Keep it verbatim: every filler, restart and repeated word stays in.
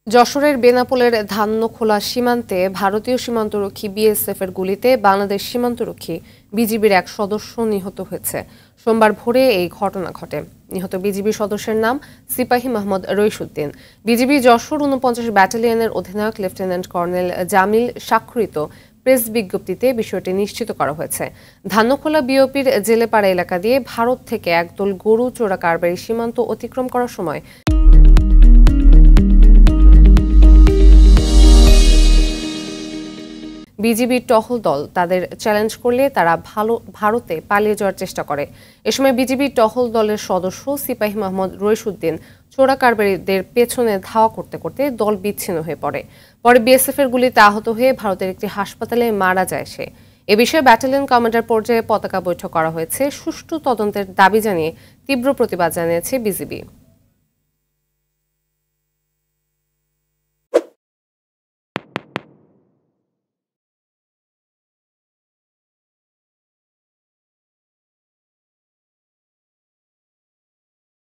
যশোরের বেনাপোলের ধান্যখোলা সীমান্তে ভারতীয় সীমান্তরক্ষী বিএসএফ এর গুলিতে বাংলাদেশ সীমান্তরক্ষী বিজিবির এক সদস্য নিহত হয়েছে। সোমবার ভোরে এই ঘটনা ঘটে। নিহত বিজিবি সদস্যের নাম সিপাহী মোহাম্মদ রইসুদ্দিন। বিজিবি যশোর ঊনপঞ্চাশ ব্যাটালিয়নের অধিনায়ক লেফটেন্যান্ট কর্নেল জামিল স্বাক্ষরিত প্রেস বিজ্ঞপ্তিতে বিষয়টি নিশ্চিত করা হয়েছে। ধান্যখোলা বিওপির জেলেপাড়া এলাকা দিয়ে ভারত থেকে একদল গরু চোরা কারবারি সীমান্ত অতিক্রম করার সময় বিজিবির টহল দল তাদের চ্যালেঞ্জ করলে তারা ভালো ভারতে পালিয়ে যাওয়ার চেষ্টা করে। এ সময় বিজিবির টহল দলের সদস্য সিপাহী মোহাম্মদ রইসুদ্দিন চোরা কারবারিদের পেছনে ধাওয়া করতে করতে দল বিচ্ছিন্ন হয়ে পড়ে। পরে বিএসএফ এর গুলিতে আহত হয়ে ভারতের একটি হাসপাতালে মারা যায় সে। এ বিষয়ে ব্যাটালিয়ন কমান্ডার পর্যায়ে পতাকা বৈঠক করা হয়েছে। সুষ্ঠু তদন্তের দাবি জানিয়ে তীব্র প্রতিবাদ জানিয়েছে বিজিবি।